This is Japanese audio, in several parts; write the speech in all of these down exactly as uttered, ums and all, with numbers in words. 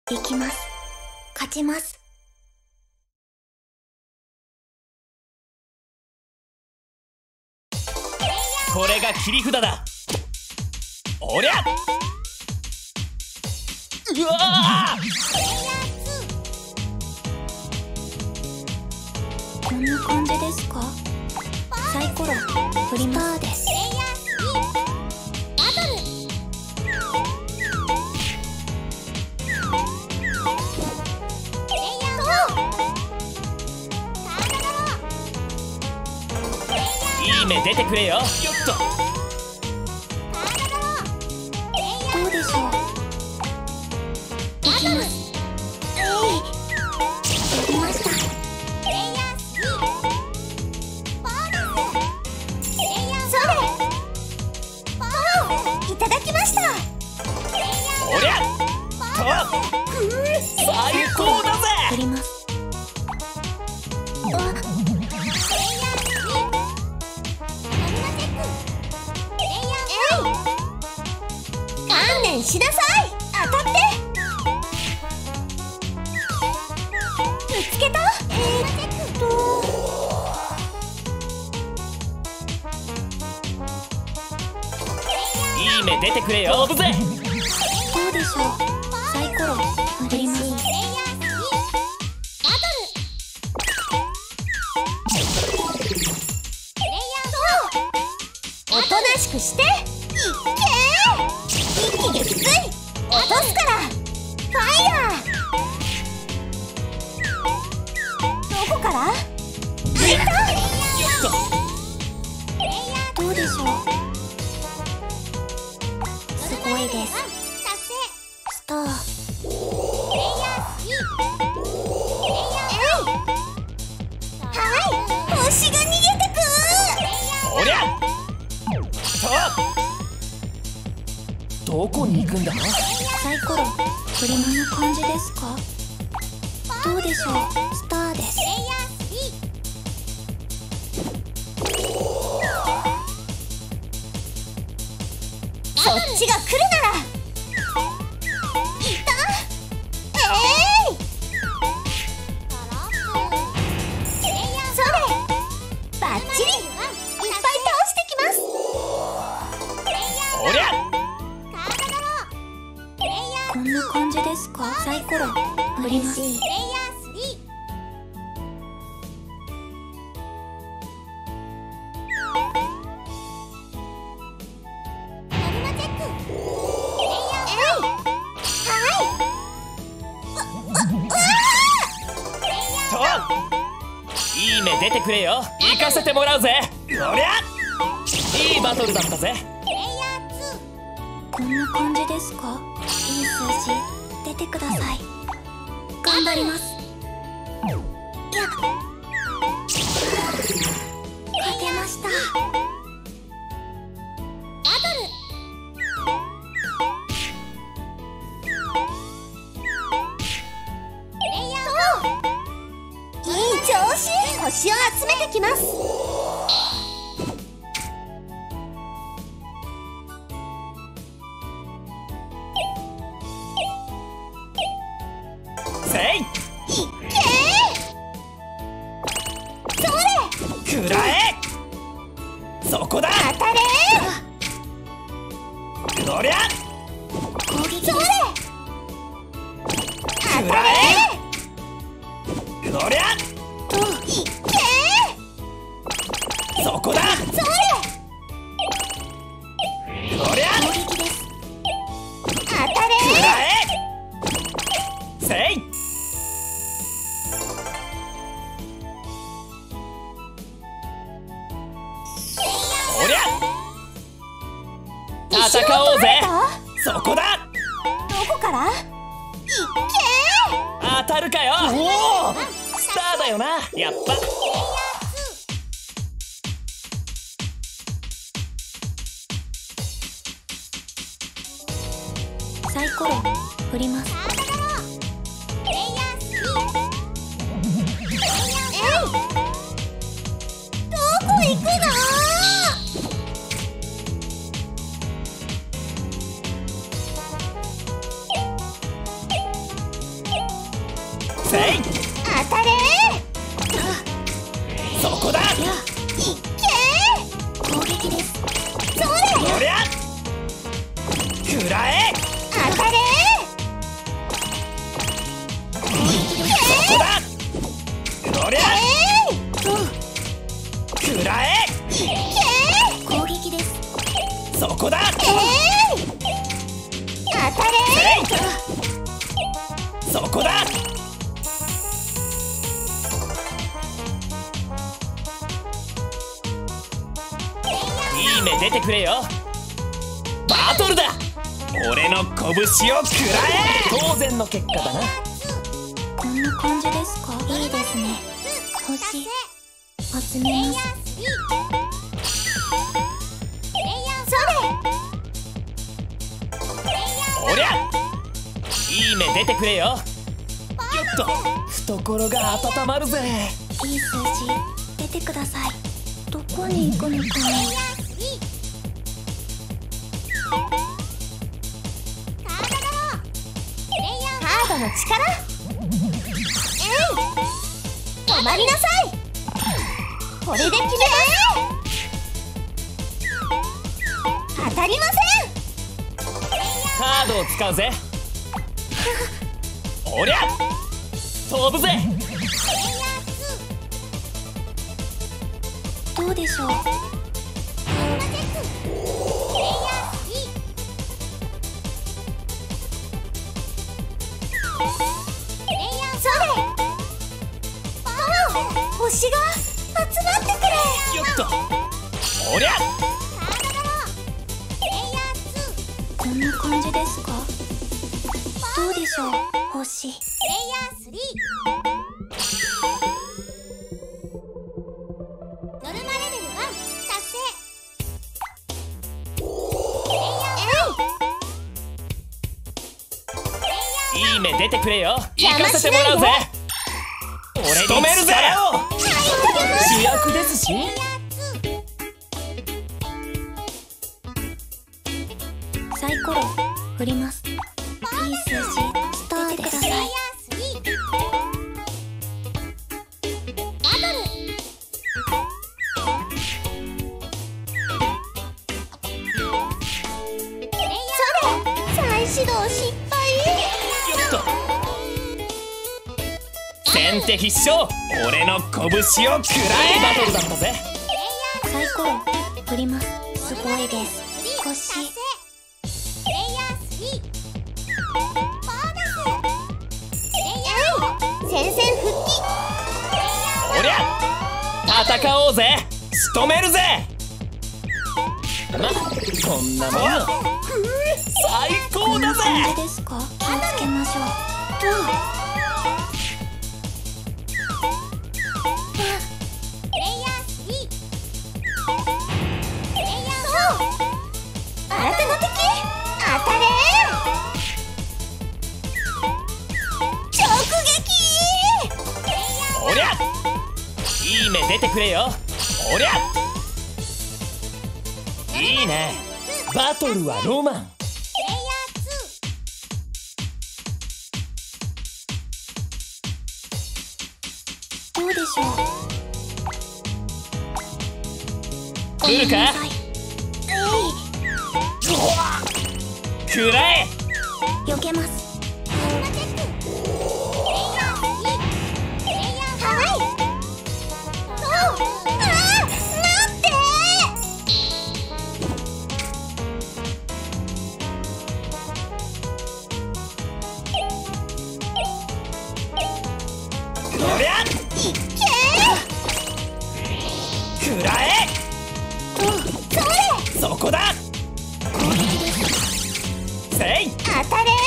行きます。勝ちます。 これが切り札だ。おりゃ、うわー、 こんな感じですか。サイコロ振りますです。 いい目出てくれよ。よっと、 どうでしょう。いきます。えい、やりました。それ、いただきました。 おりゃと、最高だぜ。 振ります。あ、観念しなさい。当たって。ぶつけた。えー、っといい目出てくれよ。飛ぶぜ。 どうでしょう。サイコロ振ります。おとなしくして。いっけー。一気撃墜。落とすから。ファイヤー。どこから。いった。どうでしょう。すごいです。スター。はい、星が逃げてく。 おりゃと、どこに行くんだ。 サイコロ振り物感じですか。どうでしょう。スターです。そっちが来るなら。いた。えい、それ、バッチリ。いっぱい倒してきます。 おりゃ、 こんな感じですか。サイコロ振ります。 いい目出てくれよ。行かせてもらうぜ。おりゃ、いいバトルだったぜ。 こんな感じですか。いい数字出てください。頑張ります。いや、勝てました。いい調子。星を集めてきます。 せい、 いっけー。それ、 くらえ。そこだ。 当たれー。 おりゃ、 攻撃です。それ、当たれくらえ。おりゃと、いっけー、そこだ。 ー。それ、 おりゃ、 攻撃です。当たれくらえ。せい、おりゃ、戦おうぜ。そこだ。 どこから。いっけ当たるかよ。おお、スターだよな、やっぱ。 ー。サイコロ振ります。えい、どこ行くの。 せい。 当たれそこだ。 やいっけ攻撃です。 それおりゃ食らえ。 当たれそこだ。おりゃ食らえ。 攻撃です。 そこだ。 当たれせい。そこだ。いい目出てくれよ。バトルだ。俺の拳を食らえ。当然の結果だな。 こんな感じですか。いいですね。星集めます。 おりゃいい目出てくれよ。よっと懐が温まるぜ。 いい数字出てください。どこに行くのかな。 カードの力止まりなさい。これで決めます。当たりません。 カードを使うぜ。おりゃ飛ぶぜ。 どうでしょう。 星が集まってくれ。 よっとおりゃこんな感じですか。どうでしょう。星ノルマレベルワン達成。 いい目出てくれよ。行かせてもらうぜ。俺に止めるぜ。主役ですし。 サイコロ振ります。いい数字スターてください。 再始動失敗。 よっと先手必勝。俺の拳を食らえ。バトルだったぜ。 サイコロ振ります。すごいです。星戦線復帰。 おりゃ戦おうぜ。仕留めるぜ。まこんなもん最高だぜ。 感じですか。気をつけましょう。 新手の敵当たれ。直撃。 おりゃいい目出てくれよ。おりゃいいね。バトルはロマン。 どうでしょう。 来るか。食らえ。 避けます。 おりゃ食らえ。そこだ。せい。 当たれ。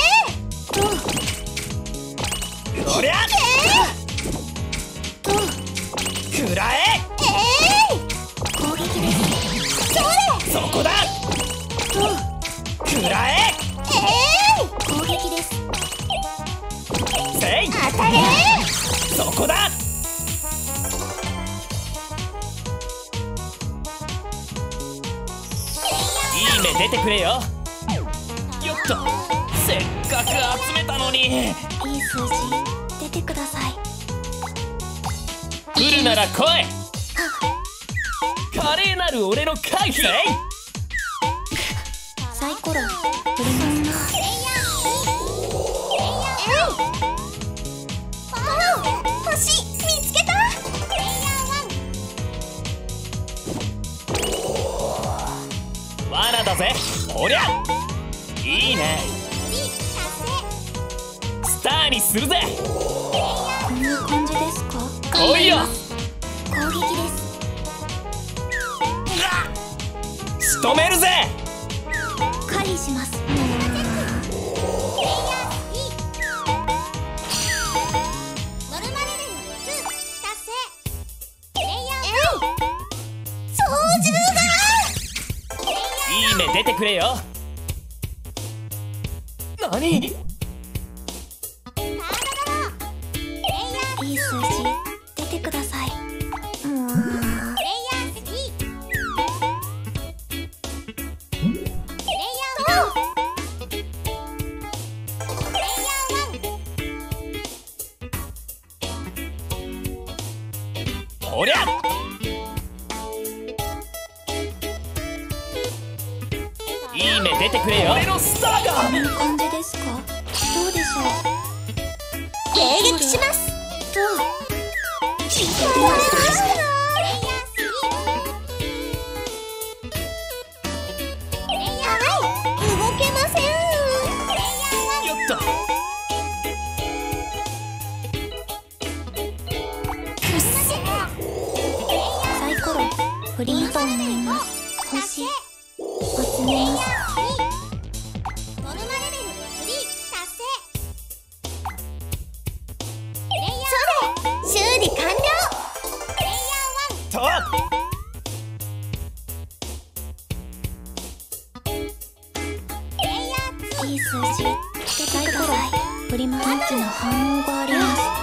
おりゃ食らえ。 攻撃です。 そこだ。食らえ。 攻撃です。 せい。 当たれ。 そこだ。いい目出てくれよ。よっとせっかく集めたのに。 いい数字出ててください。 来るなら来い。華麗なる俺の回避。 サイコロ振ります。 星見つけた。 罠だぜ。おりゃいいね。スターにするぜ。 こんな感じですか。 来いよ。 攻撃です。 仕留めるぜ。 狩りします。 いい目出てくれよ。何？ いい数字出てください。もうおりゃいい目出てくれよ。俺のスターが。 こんな感じですか。どうでしょう。 迎撃します。 どう。 動けません。 よっと。 サイコロ振ります。と思います。星集めます。 修理完了。 といい数字出てください。振り回すの反応があります。